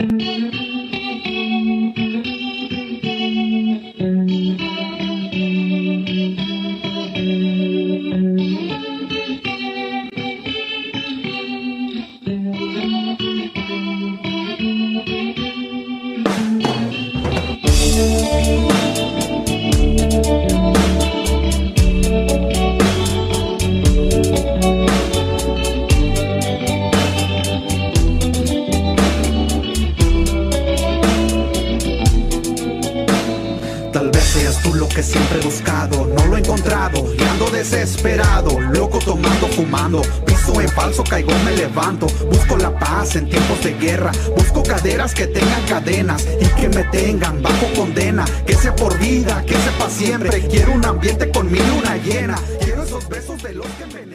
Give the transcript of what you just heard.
Tal vez seas tú lo que siempre he buscado, no lo he encontrado y ando desesperado, loco tomando, fumando, piso en falso, caigo, me levanto, busco la paz en tiempos de guerra, busco caderas que tengan cadenas y que me tengan bajo condena, que sea por vida, que sea para siempre, quiero un ambiente con mi luna llena, quiero esos besos de los que me